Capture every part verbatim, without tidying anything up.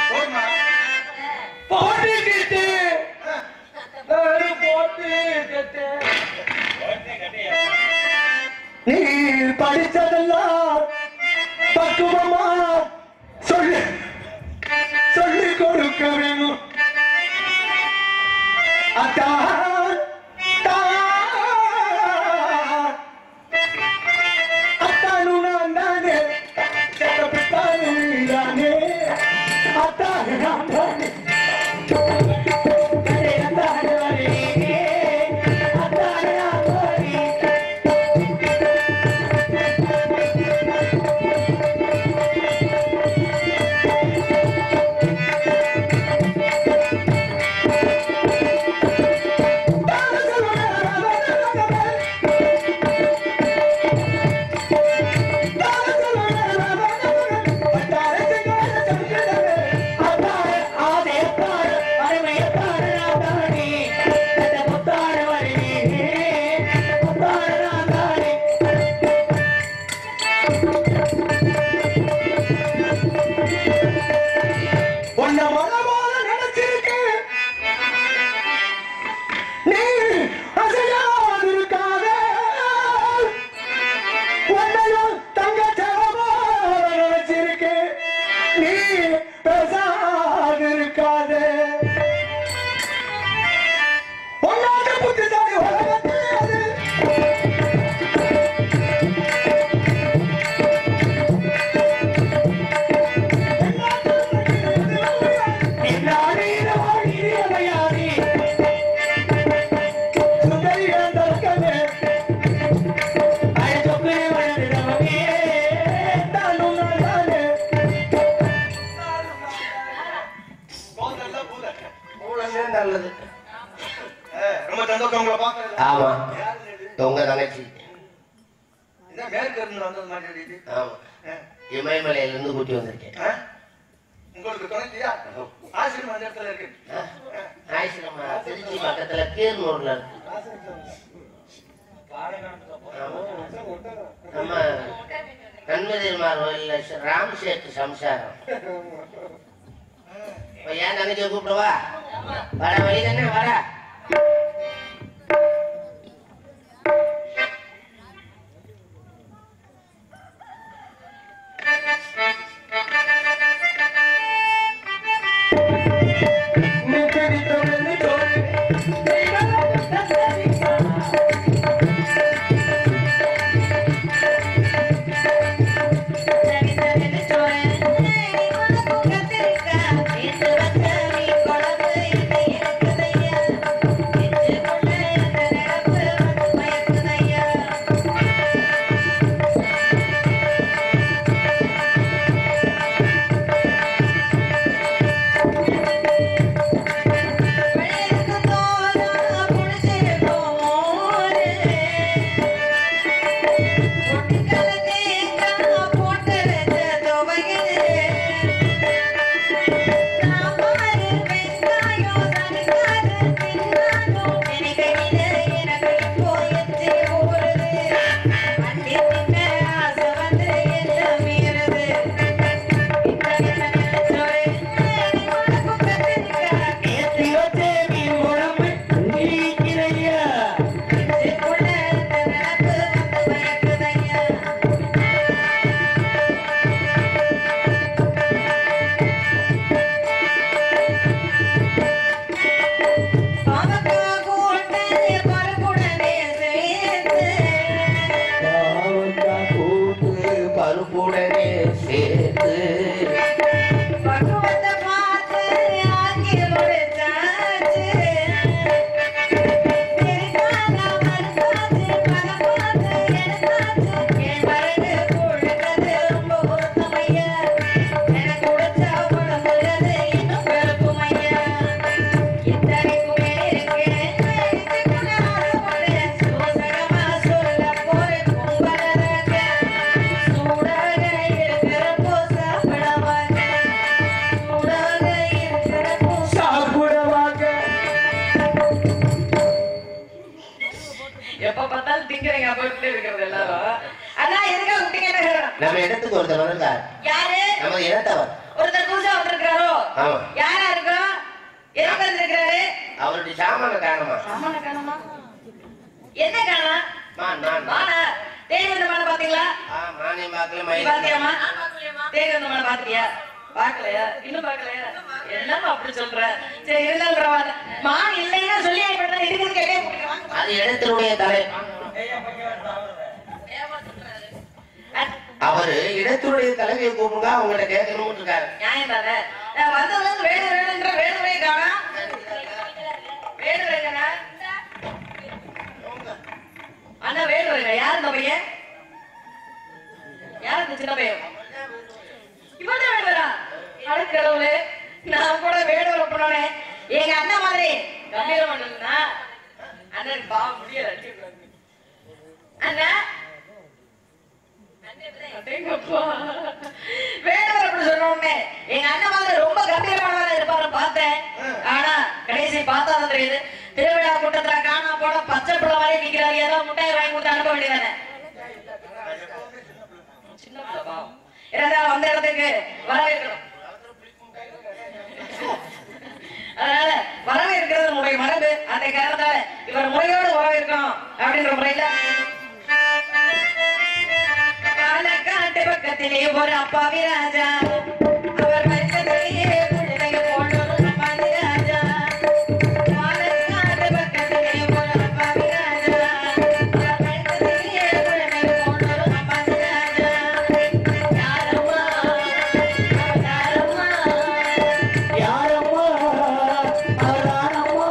போட்டுக்கிட்டு போட்டுக்கிட்டு நீ படிச்சதெல்லாம் பக்குவமா சொல்லு சொல்லி கொடுக்க வேணும் அத்தா ஆமா உங்க தங்கச்சி இமயமலையில இருந்து கூட்டி வந்திருக்கேன். ஆசிரமம் திருச்சி பக்கத்துல கீர்னூர்ல இருக்கு. நம்ம நன்மதிமார் கோயில்ல ராம் சேட்டு சம்சாரம். ஏன் தங்கச்சியை கூப்பிடுவா வர வழி தானே வர. நம்ம இடத்துக்கு ஒருத்தர் வந்தார். யாரு? நம்ம இடத்தவர். ஒருத்தர் புதுசா வந்திருக்காரோ? ஆமா. யாரா இருக்கும்? எதுக்கு வந்திருக்கிறாரு? அவருடைய சாமான காணுமா? சாமான காணுமா? என்ன காணோம்? மான் மான் மானா? தேடி வந்த மானை பாத்தீங்களா? ஆ மானையும் பார்க்கல நீ மயில் பாத்தியாமா? தேடி வந்த மானை பாத்தியா? பாக்கலையா? இன்னும் பாக்கலையா? என்னமா அப்படி சொல்ற? சரி இருந்தாலும் பரவாயில்ல. மான் இல்லைன்னா சொல்லி ஆயிப்பட்டா இருக்குது கேட்டே முடியும். அது இடத்தினுடைய தலை. அவரு இடத்தினுடைய தலைவியை கூப்பிடுங்க அவங்கள்ட்ட கேட்கணும்னு இருக்காரு. நியாயம் தானே? நான் வந்ததுல இருந்து வேணு வேணுன்ற வேணுவே காணா. வேணு வேணுங்க அண்ணா வேணு வேணுங்க. யார் இந்த பையன்? யார் இந்த சின்ன பையன்? இவன் தான் வேணுவரா? அடக்கடவுளே, நான் கூட வேணு வரப்போனே. எங்க அண்ணா மாதிரி கம்பீரம் பண்ணா அண்ணனுக்கு பாவம் முடியல. அண்ணா வேணவர் அப்படி சொன்னோடனே எங்க அண்ணன் மாதிரி ரொம்ப கம்பீரமானவரா இருப்பாரு பார்த்தேன். ஆனா கடைசி பார்த்தா தான் தெரியுது திருவிழா கூட்டத்துல காணா போட பச்சை பிள்ளை மாதிரி நிக்கிறாரு. ஏதோ முட்டையை வாங்கி கொடுத்து அனுப்ப வேண்டியதானே. சின்ன பிள்ளை பாவம். இருந்தாலும் வந்த இடத்துக்கு வரவேற்கணும். அதனால வரவேற்கிறது நம்முடைய மரபு. அந்த காரணத்தால இவர் முறையோடு வரவேற்கணும் அப்படின்ற முறையில பாலக்காட்டு பக்கத்திலே ஒரு அப்பாவி ராஜா அவர் மனிதனையே குழந்தைகள் போன்றொரு அப்பாவி ராஜா. பாலக்காட்டு பக்கத்திலே ஒரு அப்பாவி ராஜா அவர் மனிதனையே குழந்தைகள் போன்றொரு அப்பாவி ராஜா. யாரம்மா யாரம்மா யாரம்மா அவரானம்மா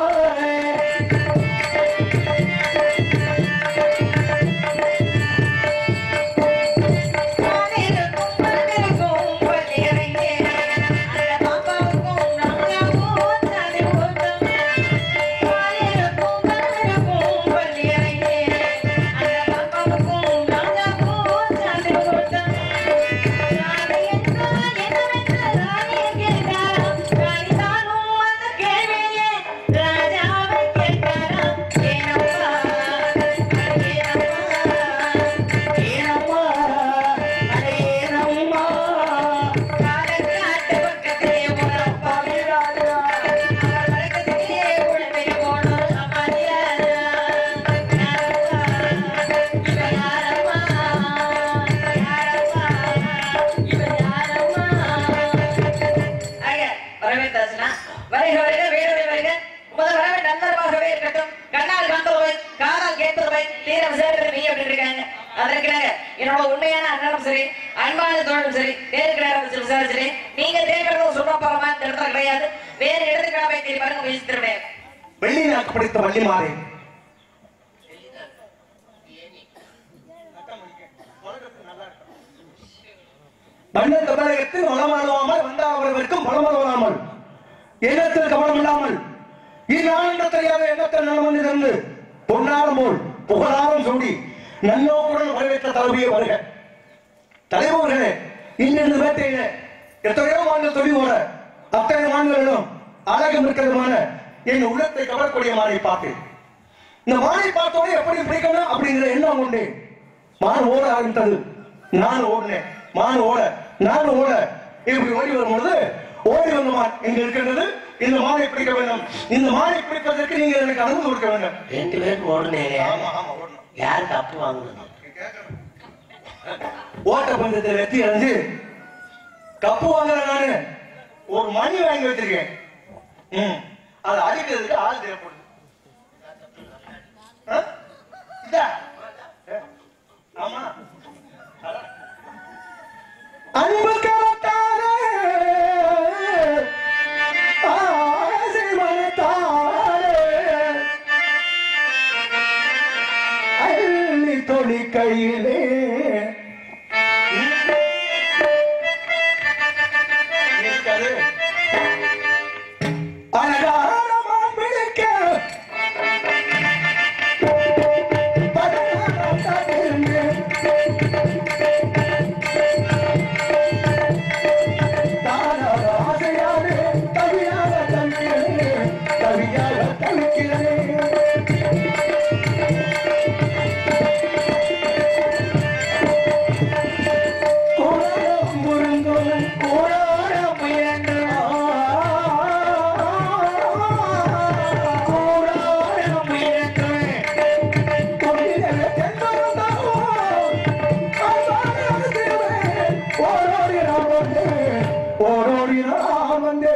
என்னோட உண்மையான அண்ணனும் சரி அன்பான தோழனும் சரி தேர்வு சரி நீங்க தேர்வு சொல்ல போறமா இடத்துல கிடையாது. வேற இடத்துக்கு போய் தேடி பாருங்க முயற்சி. வெள்ளி நாக்கு படித்த வள்ளிமாறே வண்ண தமிழகத்தில் வளமாடுவாமல் வந்தாவர்களுக்கும் பலமளவாமல் எண்ணத்தில் கவனம் இல்லாமல் இந்நாளென்ற தெரியாத எண்ணத்தில் நலமணி தந்து பொன்னாரம் போல் புகழாரம் சூடி நன்னோக்குடன் வரவேற்ற தலைவியை வருக. தலைவர்களே, இன்னிருந்து வேட்டையில எத்தனையோ மாநில தொழில் போல அத்தனை மாநிலம் அழகு மிக்கதுமான என் உள்ளத்தை கவரக்கூடிய மானை பார்த்தேன். இந்த மானை பார்த்தோட எப்படி பிடிக்கணும் அப்படிங்கிற எண்ணம் உண்டு. மான் ஓட ஆரம்பித்தது. நான் ஓடினேன். மான் ஓட நான் ஓட இப்படி ஓடி வரும்பொழுது ஓடி வந்த மான் எங்க இருக்கின்றது. இந்த மானை பிடிக்க வேண்டும். இந்த மானை பிடிப்பதற்கு நீங்க எனக்கு அனுமதி கொடுக்க வேண்டும். ரெண்டு பேருக்கு ஓடுனேன். யாரு தப்பு வாங்குறது? ஓட்ட பந்தயத்தை வெற்றி அடைஞ்சு கப்பு வாங்குற நானு ஒரு மணி வாங்கி வச்சிருக்கேன். ம் அதை அடிக்கிறதுக்கு ஆள் தேவைப்படுது. ஆமா அன்பு கவத்தாரே ஆசை மனத்தாரே அள்ளி தொழி கையிலே கோடாரம் முருங்கும் கோடாரம் முயன்றும் ஓடி நான் வந்து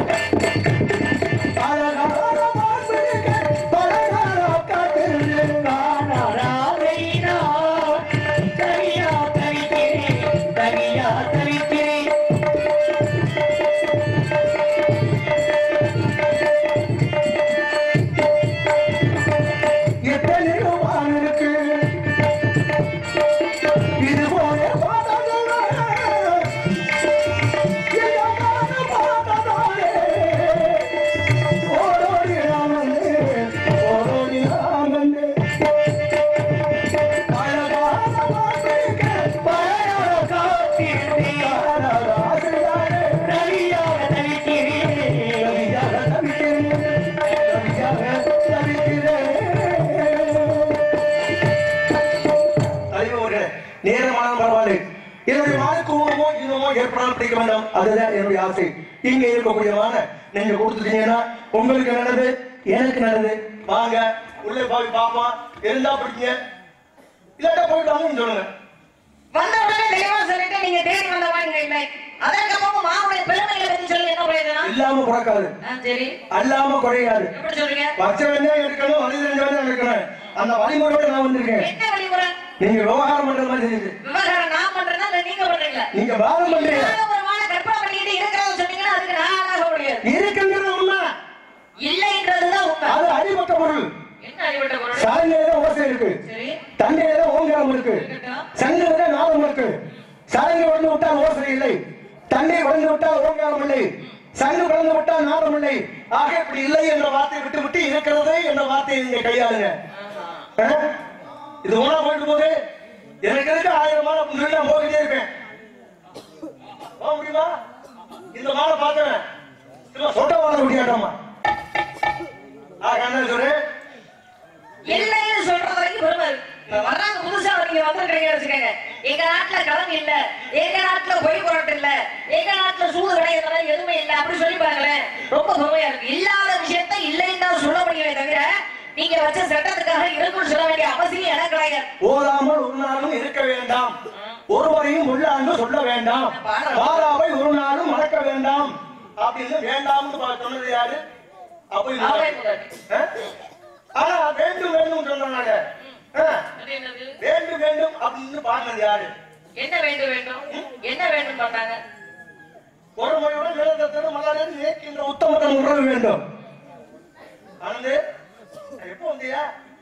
அதுதான் என்னுடைய ஆசை. இங்க இருக்கக்கூடியவான நீங்க கொடுத்துட்டீங்கன்னா உங்களுக்கு நல்லது, எனக்கு நல்லது. வாங்க உள்ளே போய் பாப்போம். இருந்தா பிடிங்க, இல்லாட்டா போயிட்டாங்கன்னு சொல்லுங்க. வந்த உடனே தெளிவா சொல்லிட்டு நீங்க தேடி வந்தவா இங்க இல்லை. அதற்கப்புறம் மாவுடைய பெருமைகளை பத்தி சொல்லி என்ன பிரயோஜனம்? இல்லாம குறைக்காது, சரி அல்லாம குறையாது. எப்படி சொல்றீங்க? பச்சை வெண்ணெய் எடுக்கணும், வழி தெரிஞ்சவன் எடுக்கணும். அந்த வழிமுறையோட நான் வந்திருக்கேன். என்ன வழிமுறை? நீங்க விவகாரம் பண்ற மாதிரி தெரியுது. விவகாரம் நான் பண்றேன்னா இல்ல நீங்க பண்றீங்களா? நீங்க வாதம் பண்றீங்க. ஒரு மான கற்பனை பண்ணிட்டு இருக்கிறத சொன்னீங்கன்னா அதுக்கு நான் ஆக முடியாது. இருக்குங்கிறது உண்மை, இல்லைன்றதுதான் உண்மை. அது அடிபட்ட பொருள். என்ன அடிபட்ட பொருள்? சாலையில ஓசை இருக்கு, சரி தண்டையில ஓங்காரம் இருக்கு, சங்கில நாதம் இருக்கு. சாலையை வளர்ந்து விட்டால் ஓசை இல்லை, தண்ணை வளர்ந்து விட்டால் ஓங்காரம் இல்லை, சங்கு வளர்ந்து விட்டால் நாதம் இல்லை. ஆக இப்படி இல்லை என்ற வார்த்தையை விட்டு விட்டு இருக்கிறதே என்ற வார்த்தையை நீங்க கையாளுங்க. இது ஒண்ணா போயிட்டு போகுது. எனக்கு எதுக்கு ஆயிரம் மாலை அப்படின்னு நான் போகிட்டே இருப்பேன். போக முடியுமா? இந்த மாலை பார்த்தவன் சொட்ட மாலை குடியாட்டமா சொல்றேன். இல்லைன்னு சொல்ற வரைக்கும் பெருமை இருக்கு. வர்றாங்க புதுசா நீங்க வந்துருக்கீங்க வச்சுக்கோங்க. எங்க நாட்டுல கடன் இல்ல, எங்க நாட்டுல பொய் புரட்டு இல்ல, எங்க நாட்டுல சூடு கிடையாது, எதுவுமே இல்ல அப்படி சொல்லி பாருங்களேன். ரொம்ப பெருமையா இருக்கு. இல்லாத விஷயத்த இல்லைன்னு தான் சொல்ல முடியுமே தவிர நீங்க வச்ச சட்டத்துக்காக இருக்குன்னு சொல்ல வேண்டிய அவசியம் எனக்கு கிடையாது. ஓதாமல் ஒரு நாளும் இருக்க வேண்டாம், ஒருவரையும் உள்ளாண்டு சொல்ல வேண்டாம், பாராவை ஒரு நாளும் மறக்க வேண்டாம் அப்படின்னு வேண்டாம்னு சொன்னது யாரு? ஆனா வேண்டும் வேண்டும் சொன்னாங்க. வேண்டும் வேண்டும் அப்படின்னு பாடினது யாரு? என்ன வேண்டும் வேண்டும் என்ன வேண்டும் பண்ணாங்க? ஒருமையுடன் நிலத்தோடு மலரில் நினைக்கின்ற உத்தமத்தன் உறவு வேண்டும். ஆனந்து எப்போ வந்தியா?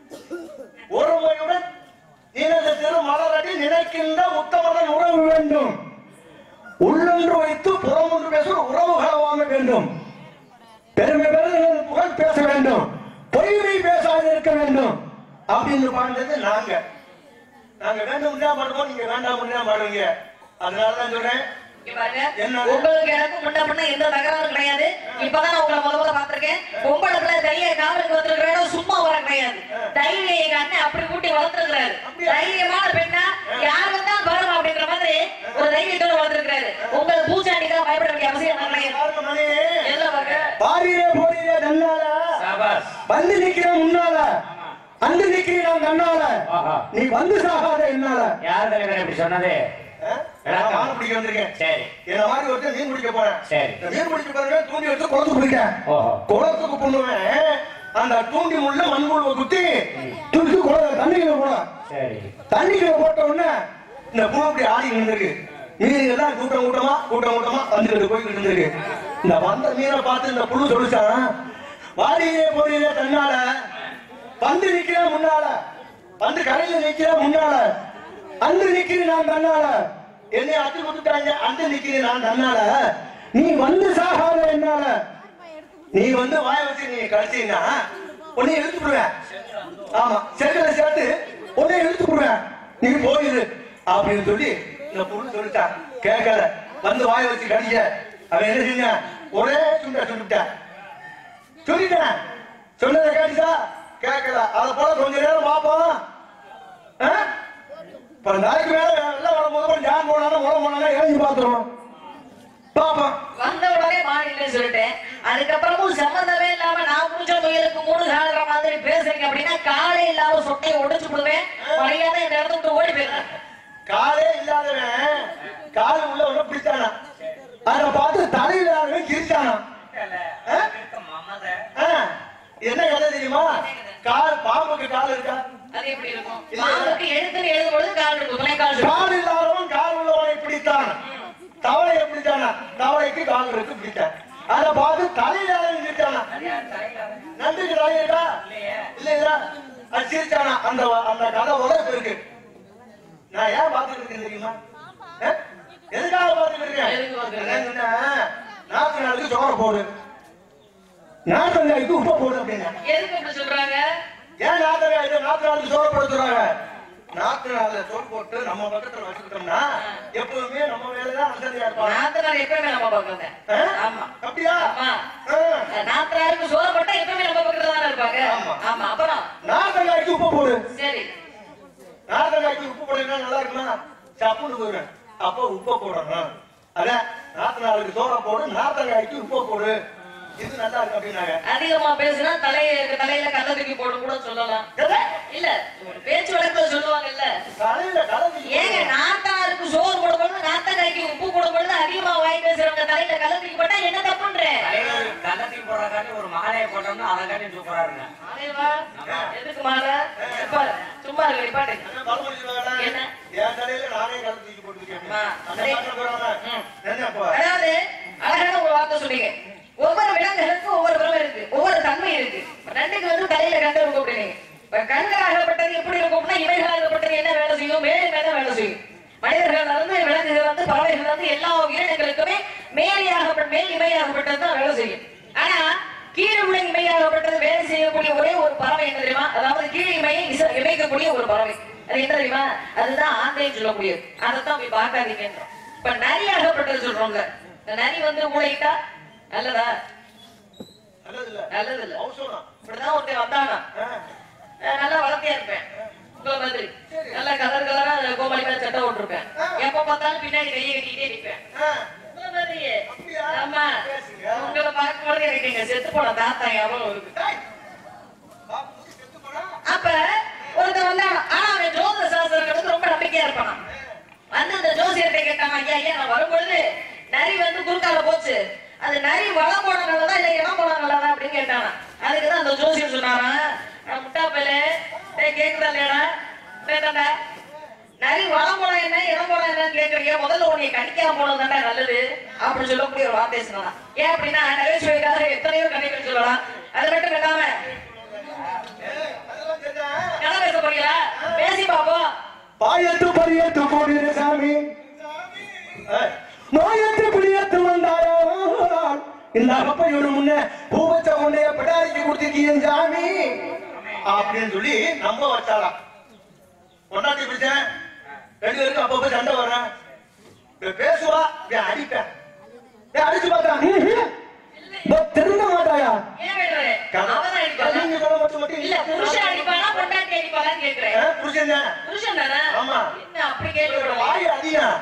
ஒருமையுடன் நிலத்தோடு மலரடி நினைக்கின்ற உத்தமத்தன் உறவு வேண்டும். உள்ளொன்று வைத்து புறம் ஒன்று பேச உறவுகள் வாங்க வேண்டும். பெருமை பெருமை புகழ் பேச வேண்டும், பொய்மை பேசாது இருக்க வேண்டும் அப்படின்னு பாடுறது நாங்க. நாங்க வேண்டும் பாடுவோம், நீங்க வேண்டாம் பாடுவீங்க. அதனாலதான் சொல்றேன். உங்களுக்கு எனக்கு முன்ன பின்ன எந்த தகராறும் கிடையாது. இப்பதான் உங்களை முதல்ல பாத்திருக்கேன். பொம்பளை தைரிய காவலுக்கு வந்திருக்கிறோம், சும்மா வர கிடையாது. தைரியம் எங்க அண்ணன் அப்படி கூட்டி வளர்த்துருக்கிறாரு. தைரியமான பெண்ணா யாரு தான் வரும் அப்படின்ற மாதிரி ஒரு தைரியத்தோட வளர்த்துருக்கிறாரு. உங்களுக்கு பூச்சாண்டிக்கெல்லாம் பயப்பட வேண்டிய அவசியம் கிடையாது. பாரியே போரியே தன்னால வந்து நிக்கிற முன்னால வந்து நிக்கிறேன் தன்னால நீ வந்து சாகாத என்னால. யார் தலைவர் இப்படி சொன்னது? மீன் பிடிக்க வந்திருக்கேன். சரி, என்ன மாதிரி ஒருத்தர் மீன் பிடிக்க போறேன். சரி, மீன் பிடிக்க போறேன், தூண்டி எடுத்து குளத்துக்கு பிடிக்கேன். குளத்துக்கு பண்ணுவேன், அந்த தூண்டி முள்ள மண்புழுவை குத்தி தூக்கி குளத்தை தண்ணிக்குள்ள போன. சரி, தண்ணிக்குள்ள போட்ட உடனே இந்த புழு அப்படி ஆடி இருந்திருக்கு. மீன்கள் தான் கூட்டம் கூட்டமா கூட்டம் கூட்டமா வந்துட்டு போய்கிட்டு இருந்திருக்கு. இந்த வந்த மீனை பார்த்து இந்த புழு சொல்லிச்சான், வாடியே போறியே தன்னால வந்து நிக்கிற முன்னால வந்து கரையில நிக்கிற முன்னால அந்த நிக்கிறேன் நான் தன்னால என்னை அத்து கொடுத்துட்டாங்க. அந்த நிக்கிறேன் நான் தன்னால நீ வந்து சாகாத என்னால. நீ வந்து வாய வச்சு நீ கடைசினா உன்னை இழுத்து விடுவேன். ஆமா, செல்களை சேர்த்து உன்னை இழுத்து விடுவேன், நீ போயிரு அப்படின்னு சொல்லி இந்த பொண்ணு சொல்லிட்டான். கேட்கல, வந்து வாய வச்சு கடிச்ச. அவன் என்ன செஞ்ச? ஒரே சுண்ட சொல்லிவிட்டான். சொல்லிட்டேன், சொன்னதை கேட்டுச்சா? கேட்கல. அதை போல கொஞ்ச நேரம் பார்ப்போம். நாளைக்கு மேல எல்லாம் வரும்போது ஜான் போனாலும் உரம் போனாலும் எழுதி பார்த்துருவோம். பாப்போம். வந்த உடனே மாநில சொல்லிட்டேன். அதுக்கப்புறமும் சம்பந்தமே இல்லாம நான் புடிச்ச முயலுக்கு மூணு சாடுற மாதிரி பேசுறீங்க அப்படின்னா காலே இல்லாம சொட்டையை உடைச்சு விடுவேன். மரியாதை இந்த இடத்த விட்டு ஓடி போயிடுறேன். காலே இல்லாதவன் காலு உள்ள ஒண்ணு பிடிச்சானா அதை பார்த்து தலையில தெரியுமா? கால் பாம்புக்கு கால் இருக்கா? அது எப்படி இருக்கும்? பாம்புக்கு எழுத்துன்னு எழுதும் பொழுது கால் இருக்கும், துணை கால் இருக்கும். கால் இல்லாதவன் கால் உள்ளவனை பிடித்தான். தவளை எப்படித்தானா? தவளைக்கு கால் இருக்கு, பிடித்தான். அதை பார்த்து தலையில சிரிச்சானா? நன்றிக்கு தலை இருக்கா? இல்லையா? அது சிரிச்சானா? அந்த அந்த கதை உலகம் இருக்கு. நான் ஏன் பார்த்துட்டு இருக்கேன் தெரியுமா? எதுக்காக பார்த்துட்டு இருக்கேன்? நாற்பது நாளுக்கு சோறு போடு, நாற்பது உப்பு போடு அப்படின்னா எதுக்கு அப்படி சொல்றாங்க? ஏன் நாற்பது நாற்பது நாளுக்கு சோறு போட சொல்றாங்க? நாற்பது நாள்ல சோறு போட்டு நம்ம பக்கத்துல வச்சுக்கிட்டோம்னா எப்பவுமே நம்ம வேலைதான் வசதியா இருப்பாங்க. நாற்பது நாள் எப்பவுமே நம்ம பக்கத்துல. ஆமா அப்படியா? நாற்பது நாளுக்கு சோறு போட்டா எப்பவுமே நம்ம பக்கத்துல தானே இருப்பாங்க. ஆமா. அப்புறம் நாற்பது நாளைக்கு உப்பு போடு. சரி, நாற்பது நாளைக்கு உப்பு போடுறீங்கன்னா நல்லா இருக்குமா? சப்புன்னு போயிடுறேன். அப்போ உப்பை போடணும். அதான் நாற்பது நாளுக்கு சோற போடு, நாற்பது நாளைக்கு உப்பை போடு. இது நல்லா இருக்கு அப்படின்னாங்க. அதிகமா பேசினா தலையில தலையில கல்ல தூக்கி போட கூட சொல்லலாம். இல்ல பேச்சு வழக்குல சொல்லுவாங்கல்ல, தலையில கலந்து ஏங்க நாத்தாருக்கு சோறு போடும்போது நாத்தக்காய்க்கு உப்பு போடும்போது அதிகமா வாய் பேசுறவங்க தலையில கல்ல தூக்கி போட்டா என்ன தப்புன்றேன்? கல்ல தூக்கி போடுறதுக்காண்டி ஒரு மாலையை போட்டோம்னா அதை காட்டி சூப்பரா இருங்க. மாலைவா? எதுக்கு மாலை? சும்மா இருக்கு நிப்பாட்டு. என்ன என் தலையில நானே கலந்து தூக்கி போட்டுருக்கேன். அதாவது அழகான ஒரு வார்த்தை சொன்னீங்க. ஒவ்வொரு விலங்குகளுக்கும் ஒவ்வொரு பறவை இருக்கு, ஒவ்வொரு தன்மை இருக்கு. ரெண்டுக்கு வந்து தலையில கண்டு இருக்கும் அப்படின்னீங்க. கண்களாகப்பட்டது எப்படி இருக்கும்னா இவைகளாகப்பட்டது என்ன வேலை செய்யும்? மேலே மேல வேலை செய்யும். மனிதர்கள் வந்து விலங்குகள் வந்து பறவைகள் வந்து எல்லா உயிரினங்களுக்குமே மேலையாகப்பட்ட மேல் இமையாகப்பட்டது தான் வேலை செய்யும். ஆனா கீழே உள்ள இமையாகப்பட்டது வேலை செய்யக்கூடிய ஒரே ஒரு பறவை என்ன தெரியுமா? அதாவது கீழ் இமையை இமைக்கக்கூடிய ஒரு பறவை, அது என்ன தெரியுமா? அதுதான் ஆந்தைன்னு சொல்லக்கூடியது. அதைத்தான் போய் பார்க்காதீங்க. இப்ப நரியாகப்பட்டது சொல்றோம்ல, இந்த நரி வந்து ஊழையிட்டா நல்லதா? நல்லது இல்ல. இப்படிதான் ஒருத்தன் வந்தானா, நல்லா வளர்த்தியா இருப்பேன் உங்களை மாதிரி, நல்லா கலர் கலரா கோமாளி மேல சட்டை போட்டிருப்பேன், எப்ப பார்த்தாலும் பின்னாடி கையை கட்டிக்கிட்டே நிற்பேன் உங்களை மாதிரியே. ஆமா, உங்களை பார்க்கும்போது எனக்கு எங்க செத்து போன தாத்தா எவ்வளவு இருக்கு. அப்ப ஒருத்தன் வந்தானா, ஆனா அவன் ஜோதிட சாஸ்திரங்களுக்கு ரொம்ப நம்பிக்கையா இருப்பானா. வந்து அந்த ஜோசியத்தை கேட்டாங்க, ஐயா ஐயா நான் வரும்பொழுது நரி வந்து குறுக்கால போச்சு, அது நரி வளம் போட நல்லதா இல்ல இடம் போட நல்லதா அப்படின்னு கேட்டானா. அதுக்குதான் அந்த ஜோசியம் சொன்னாரா, முட்டா பையலே கேக்குதா இல்லையாடா, கேட்டாண்டா நரி வளம் போட என்ன இடம் போட என்னன்னு கேக்குறீங்க, முதல்ல உன்னை கணிக்காம போனதுதான்டா நல்லது அப்படின்னு சொல்லக்கூடிய ஒரு வார்த்தை சொன்னான். ஏன் அப்படின்னா நரேஸ்வரிக்காக எத்தனையோ கதைகள் சொல்லலாம். அது மட்டும் இல்லாம கதை பேச போறீங்களா? பேசி பாப்போம். பாயத்து பரியத்து போடுற சாமி, நோயத்து புளியத்து வந்தாரோ, இந்த அப்பையோட முன்ன பூவச்ச உன்னைய பிடாரிக்கு கொடுத்துருக்கீங்க சாமி அப்படின்னு சொல்லி நம்ப வச்சாலாம். கொண்டாட்டி பிடிச்சேன், ரெண்டு பேருக்கும் அப்பப்ப சண்டை வர்றேன், பேசுவா, அடிப்பேன், அடிச்சு பார்த்தா திருந்த மாட்டாயா? புருஷன் அடிப்பானா பொண்டாட்டி அடிப்பாளான்னு கேக்குறேன். புருஷன் புருஷன் தானே? ஆமா. என்ன அப்படி கேட்க? வாய் அதிகம்,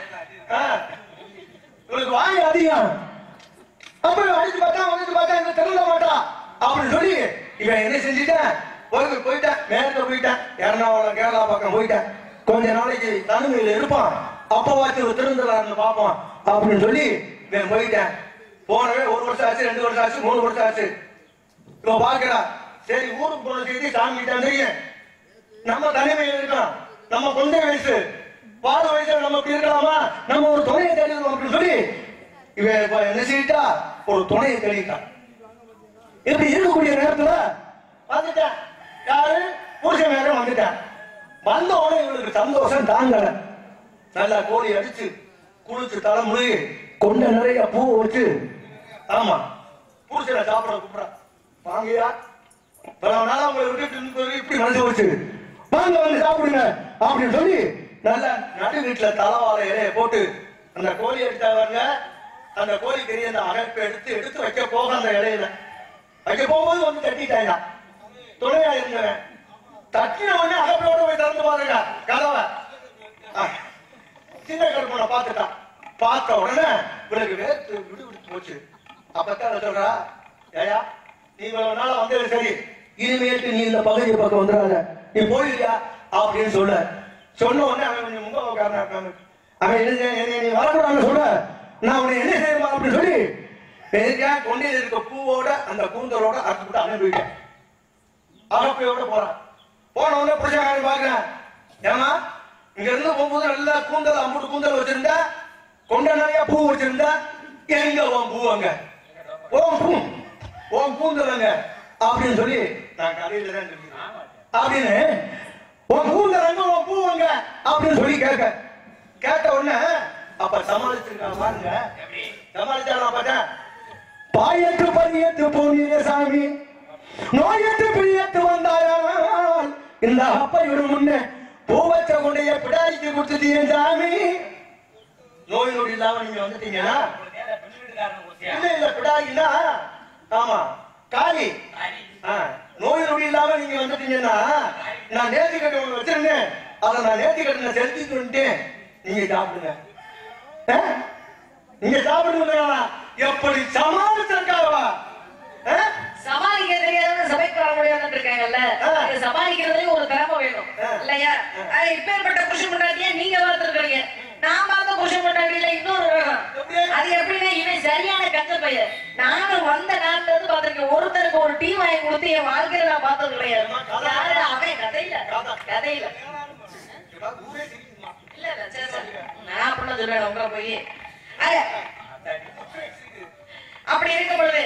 இவளுக்கு வாய் அதிகம். அப்ப அடிச்சு பார்த்தா வந்து பார்த்தா இந்த திருந்த மாட்டா அப்படின்னு சொல்லி இவன் என்ன செஞ்சுட்டேன், ஒரு போயிட்டேன், நேரத்தை போயிட்டேன், எறணாகுளம் கேரளா பக்கம் போயிட்டேன். கொஞ்ச நாளைக்கு தனிமையில இருப்பான், அப்பவாச்சும் ஒரு திருந்தலான்னு பார்ப்போம் அப்படின்னு சொல்லி இவன் போயிட்டேன். போனவே ஒரு வருஷம் ஆச்சு, ரெண்டு வருஷம் ஆச்சு, மூணு வருஷம் ஆச்சு. இப்ப பாக்குறா, சரி ஊருக்கு போன செய்தி சாமி தெரியும், நம்ம தனிமையில் இருக்கோம், நம்ம கொண்ட வயசு பாத வயசுல நம்ம இப்படி இருக்கலாமா, நம்ம ஒரு துணையை தேடிடுவோம் அப்படின்னு சொல்லி இவன் என்ன செய்யிட்டா, ஒரு துணையை தேடிட்டான். இப்படி இருக்கக்கூடிய நேரத்துல வந்துட்டேன், யாரு புருஷன் நேரம் வந்துட்டேன். வந்த உடனே இவளுக்கு சந்தோஷம் தாங்கல, நல்லா கோழி அடிச்சு குளிச்சு தலை முழுகி கொண்ட நிறைய பூ வச்சு, ஆமா புருஷனை சாப்பிட கூப்பிடா, வாங்கயா பல நாளா உங்களை விட்டு இப்படி மனசு வச்சு வாங்க வந்து சாப்பிடுங்க அப்படின்னு சொல்லி நல்ல நடு வீட்டுல தலைவாழை இலைய போட்டு அந்த கோழி எடுத்தாங்க. அந்த கோழி கறி அந்த அகப்பை எடுத்து எடுத்து வைக்க போக அந்த இலையில வைக்க போகும்போது வந்து தட்டிட்டாங்க. துணையா இருந்தவன் தட்டின உடனே அகப்பையோட போய் திறந்து பாருங்க கதவை. சின்ன கருப்பனை பார்த்துட்டான். பார்த்த உடனே இவளுக்கு வேர்த்து விடு விடுத்து போச்சு. அப்பத்தான் சொல்றா, ஏயா நீ இவ்வளவு நாள வந்தது சரி, இனிமேட்டு நீ இந்த பகுதியை பக்கம் வந்துடாத, நீ போயிடுறியா அப்படின்னு சொல்ல. சொன்ன உடனே அவன் கொஞ்சம் முகக்காரனா இருக்காங்க. அவன் என்ன நீ வரக்கூடாதுன்னு சொல்ல, நான் அவனை என்ன செய்யமா அப்படின்னு சொல்லி கொண்டே இருக்க பூவோட அந்த கூந்தலோட அறுத்துக்கிட்டு அவன் போயிட்டேன். அகப்பையோட போறான். போன உடனே புருஷகாரி பாக்குறேன், ஏமா இங்க இருந்து போகும்போது நல்லா கூந்தல் அம்புட்டு கூந்தல் வச்சிருந்தா, கொண்ட நிறைய பூ வச்சிருந்தா, எங்க உன் பூவங்க, ஓம் பூ ஓம் கூந்தலங்க அப்படின்னு சொல்லி நான் கடையில தான் இருக்கேன் அப்படின்னு உன் கூந்தலங்க உன் பூவங்க அப்படின்னு சொல்லி கேட்க கேட்ட உடனே அப்ப சமாளிச்சிருக்காங்க பாருங்க. சமாளிச்சாலும் பார்த்தேன், பாயத்து பரியத்து போனீங்க சாமி, நோயத்து பிரியத்து வந்தாயால் இந்த அப்பையோட முன்னே பூ வச்ச கொண்டைய பிடாரிக்கு கொடுத்துட்டீங்க சாமி. நோய் நொடி இல்லாம நீங்க வந்துட்டீங்கன்னா இல்ல இல்ல பிடாரினா ஆமா காளி. நோய் நொடி இல்லாம நீங்க வந்துட்டீங்கன்னா நான் நேர்த்தி கட்டு ஒண்ணு வச்சிருந்தேன், அதை நான் நேர்த்தி கட்டு செலுத்திட்டு வந்துட்டேன், நீங்க சாப்பிடுங்க நீங்க சாப்பிடுங்க. எப்படி சமாளிச்சிருக்காவா? சமாளிக்க தெரியாத சபைக்கு வர முடியாதுன்னு இருக்காங்கல்ல, சமாளிக்கிறதுலயும் ஒரு திறமை வேணும் இல்லையா? இப்பேற்பட்ட புருஷன் முன்னாடியே நீங்க வளர்த்துருக்கீங்க, நான் பார்த்த புருஷன் முன்னாடியில இன்னொரு ரகம். அது எப்படின்னா இவன் சரியான கஞ்ச பையன். நானும் வந்த நாள்ல இருந்து பார்த்திருக்கேன், ஒருத்தருக்கு ஒரு டீ வாங்கி கொடுத்து என் வாழ்க்கையில நான் பார்த்தது கிடையாது. அவன் கதையில கதையில இல்ல இல்ல சரி சரி நான் அப்படின்னா சொல்லுவேன் உங்களை போய். அப்படி இருக்கும் பொழுது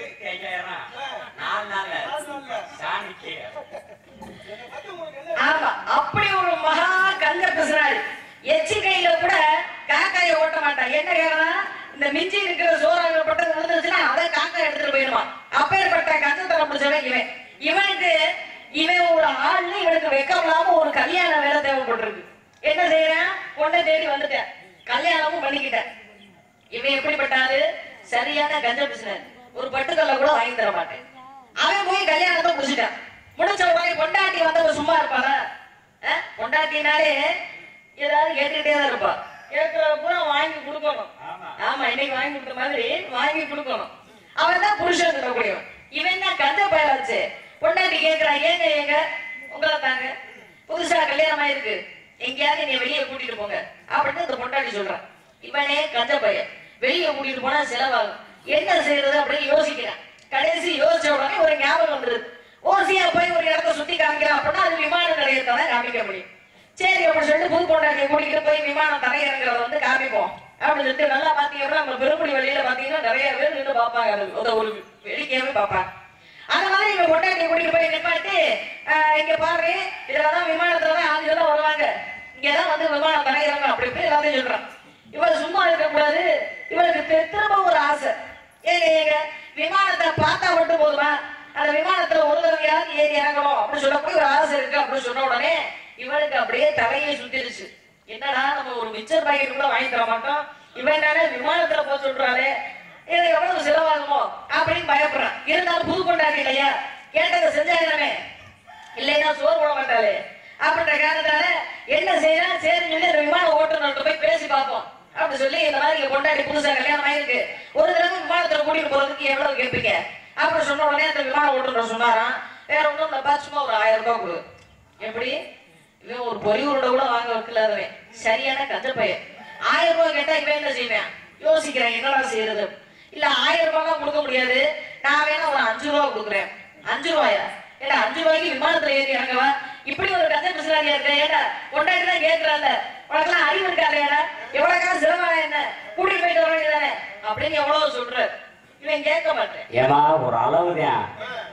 ஆமா அப்படி ஒரு மகா கஞ்ச பிசுறாரு. எச்சி கையில கூட காக்காயை ஓட்ட மாட்டான். என்ன காரணம்? இந்த மிஞ்சி இருக்கிற சோறாகப்பட்டது விழுந்துருச்சுன்னா அதை காக்காய் எடுத்துட்டு போயிடுவான். அப்பேற்பட்ட கஞ்சத்தரம் பிடிச்சவன் இவன். இவனுக்கு இவன் ஒரு ஆள்னு இவனுக்கு வெக்கம் இல்லாம ஒரு கல்யாண வேலை தேவைப்பட்டிருக்கு. என்ன செய்யறேன்? பொண்ணை தேடி வந்துட்டேன், கல்யாணமும் பண்ணிக்கிட்டேன். இவன் எப்படிப்பட்டாரு? சரியான கஞ்ச பிசினர். ஒரு பட்டுக்கல்ல கூட வாங்கி தர மாட்டேன். அவன் போய் கல்யாணத்தை முடிச்சுட்டான். முடிச்ச உடனே பொண்டாட்டி வந்தவங்க சும்மா இருப்பாங்க. பொண்டாட்டினாலே ஏதாவது கேட்டுக்கிட்டே தான் இருப்பா. கேட்கிற பூரா வாங்கி கொடுக்கணும். ஆமா இன்னைக்கு வாங்கி கொடுத்த மாதிரி வாங்கி கொடுக்கணும். அவன் தான் புருஷன் சொல்லக்கூடியவன். இவன் தான் கஞ்ச பயலாச்சு. பொண்டாட்டி கேட்கிறான், ஏங்க ஏங்க உங்களை தாங்க புதுசா கல்யாணம் ஆயிருக்கு, எங்கேயாவது நீ வெளியே கூட்டிட்டு போங்க அப்படின்னு இந்த பொண்டாட்டி சொல்றான். இவனே கஞ்ச பையன், வெளியே கூட்டிட்டு போனா செலவாகும், என்ன செய்யறது அப்படின்னு யோசிக்கிறான். கடைசி யோசிச்ச உடனே ஒரு ஞாபகம் வந்துருது. ஓசியா போய் ஒரு இடத்த சுத்தி காமிக்கிறான் அப்படின்னா அது விமான நிலையத்தான காமிக்க முடியும். சரி அப்படின்னு சொல்லிட்டு புது பொண்டாட்டியை கூட்டிட்டு போய் விமானம் தரையிறங்கிறத வந்து காமிப்போம் அப்படின்னு சொல்லிட்டு நல்லா பாத்தீங்கன்னா நம்ம பெருங்குடி வெளியில பாத்தீங்கன்னா நிறைய பேர் நின்று பார்ப்பாங்க, அது ஒரு வேடிக்கையாவே பார்ப்பாங்க. அந்த மாதிரி இவங்க பொண்டாட்டியை கூட்டிட்டு போய் நிப்பாட்டு, இங்க பாரு இதுலதான் விமானத்துலதான் ஆதிதான் வருவாங்க, இங்கதான் வந்து விமானம் தரையிறங்க அப்படி இப்படி எல்லாத்தையும் சொல்றான். இவள் சும்மா இருக்கக்கூடாது, இவளுக்கு திரும்ப ஒரு ஆசை. ஏங்க ஏங்க விமானத்தை பார்த்தா மட்டும் போதுமா, அந்த விமானத்துல ஒரு தடவையாவது ஏறி இறங்கணும் அப்படின்னு சொல்லக்கூடிய ஒரு ஆசை இருக்கு அப்படின்னு சொன்ன உடனே இவளுக்கு அப்படியே தலையை சுத்திருச்சு. என்னடா நம்ம ஒரு மிச்சர் பாக்கெட் கூட வாங்கி தர மாட்டோம், இவன் தானே விமானத்துல போக சொல்றாளே, இது எவ்வளவு செலவாகுமோ அப்படின்னு பயப்படுறான். இருந்தாலும் புது கொண்டாடி இல்லையா, கேட்டதை செஞ்சாயிரமே, இல்லைன்னா சோறு போட மாட்டாளே அப்படின்ற காரணத்தால என்ன செய்யலாம், சரி சொல்லி விமான ஓட்டுநர்கிட்ட போய் பேசி பார்ப்போம் அப்படி சொல்லி இந்த மாதிரி கொண்டாடி புதுசா கல்யாணம் ஆயிருக்கு, ஒரு தடவை விமானத்துல கூட்டிட்டு போறதுக்கு எவ்வளவு கேட்பீங்க அப்படி சொன்ன உடனே அந்த விமான ஓட்டுநர் சொன்னாராம், வேற ஒண்ணும் இல்ல சும்மா ஒரு ஆயிரம் ரூபாய் கொடு. எப்படி இவன் ஒரு பொறியூரோட கூட வாங்க வைக்கலாதவன், சரியான கஞ்ச பையன். ஆயிரம் ரூபாய் கேட்டா இவன் என்ன செய்வேன் யோசிக்கிறேன், என்னடா செய்யறது. இல்ல ஆயிரம் ரூபாய் கொடுக்க முடியாது, நான் வேணா ஒரு அஞ்சு ரூபா கொடுக்குறேன். அஞ்சு ரூபாயா? ஏடா அஞ்சு ரூபாய்க்கு விமானத்துல ஏறி இறங்கவா, இப்படி ஒரு கஞ்ச பிசினாரியா இருக்க, ஏடா கொண்டாடி தான் கேட்கிறாங்க, உனக்கெல்லாம் அறிவு இருக்காதேடா, எவ்வளவு காசு செலவாக என்ன கூட்டிட்டு போயிட்டு வர வேண்டியதானே அப்படின்னு எவ்வளவு சொல்ற. இவன் கேட்க மாட்டேன். ஏமா ஒரு அளவுதான்,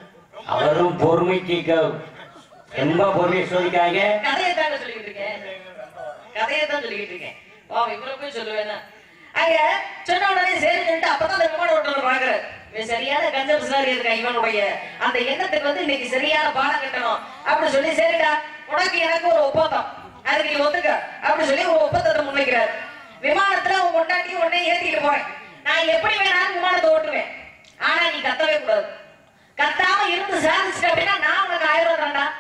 அவரும் பொறுமைக்கு ரொம்ப பொறுமையை சொல்லிக்காங்க. கதையை தாங்க சொல்லிக்கிட்டு இருக்கேன், கதையை தான் சொல்லிக்கிட்டு இருக்கேன். வா இவரை போய் சொல்லுவேன். அங்க சொன்ன உடனே சரி சொல்லிட்டு அப்பதான் அந்த விமான ஓட்டுநர் பாக்குறாரு, சரியான கஞ்ச பிசினாரி இருக்கான், இவனுடைய அந்த எண்ணத்துக்கு வந்து இன்னைக்கு சரியான பாடம் கட்டணும் அப்படி சொல்லி, சரிடா உனக்கு எனக்கு ஒரு ஒப்பந்தம், அதுக்கு நீ ஒத்துக்க அப்படி சொல்லி ஒரு ஒப்பந்தத்தை முன்வைக்கிறார். விமானத்துல உன் கொண்டாட்டி உடனே ஏத்திட்டு போறேன், நான் எப்படி வேணாலும் விமானத்தை ஓட்டுவேன், ஆனா நீ கத்தவே கூடாது, கத்தாம இருந்து சாதிச்சுட்ட அப்படின்னா நான் உனக்கு ஆயிரம் ரூபாய் தாண்டா,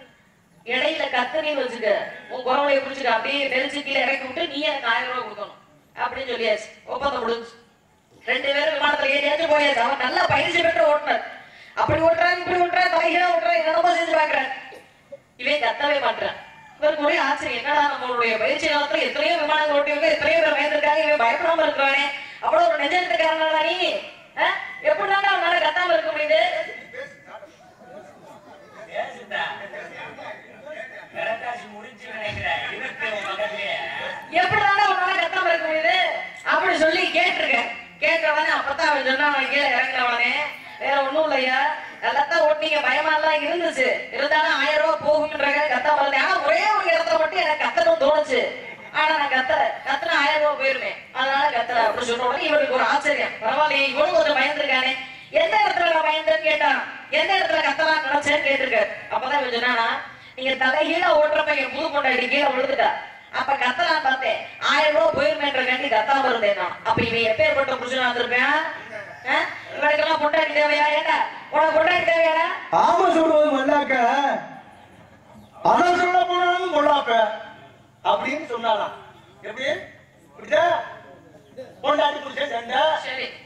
இடையில கத்தனையும் வச்சுக்க, உன் குரவலையை பிடிச்சிக்க, அப்படியே நெரிச்சு கீழே இறக்கி விட்டு நீ எனக்கு ஆயிரம் ரூபாய் கொடுக்கணும் அப்படின்னு சொல்லியாச்சு. ஒப்பந்தம் முடிஞ்சு ரெண்டு பேரும் விமானத்துல ஏறியாச்சும் போயாச்சு. அவன் நல்லா பயிற்சி பெற்ற ஓட்டுனர், அப்படி ஓட்டுறான் இப்படி ஓட்டுறான் தலைகீழா ஓட்டுறான், என்னென்னமோ செஞ்சு பாக்குறான். இவன் கத்தவே மாட்டான். இவருக்கு ஒரே ஆச்சரியம், என்னடா நம்மளுடைய பயிற்சி காலத்துல எத்தனையோ விமானங்கள் ஓட்டியவங்க எத்தனையோ பேர் பயந்துருக்காங்க, இவன் பயப்படாம இருக்கிறானே, அவ்வளவு ஒரு நெஞ்சத்துக்காரனா நீ எப்படிதான் அவனால கத்தாம இருக்க முடியுது. கேட்டவனே அப்பதான் அவன் சொன்னா அவன் கீழே இறங்கினவனே வேற ஒண்ணும் இல்லையா நல்லாத்தான் ஓட்டிங்க பயமா எல்லாம் இருந்துச்சு இருந்தாலும் ஆயிரம் ரூபாய் போகும்ன்றாங்க கத்த வரல ஆனா ஒரே ஒரு இடத்துல மட்டும் எனக்கு கத்தணும் தோணுச்சு ஆனா நான் கத்தல கத்துனா ஆயிரம் ரூபாய் போயிருமே அதனால கத்தல அப்படின்னு சொன்ன உடனே இவருக்கு ஒரு ஆச்சரியம் பரவாயில்லையே இவனும் கொஞ்சம் பயந்துருக்கானே எந்த இடத்துல நான் பயந்தேன்னு கேட்டான் எந்த இடத்துல கத்தலாம் நினைச்சேன்னு கேட்டிருக்காரு அப்பதான் இவன் சொன்னானா நீங்க தலைகீழ ஓட்டுறப்ப என் புது கொண்டாடி கீழே விழுந்துட்டா அப்ப கத்தலாம் பார்த்தேன் ஆயிரம் ரூபாய் போயிருமேன்ற கண்டி கத்தாம இருந்தேன் அப்ப இவன் எப்பேற்பட்ட புருஷனா வந்திருப்பேன் இவனுக்கெல்லாம் கொண்டாடி தேவையா ஏட்டா உனக்கு கொண்டாடி தேவையாடா ஆமா சொல்லுவது மல்லாக்க அத சொல்ல போனாலும் கொள்ளாப்ப அப்படின்னு சொன்னாலாம் எப்படி கொண்டாடி புருஷன் சண்டை சரி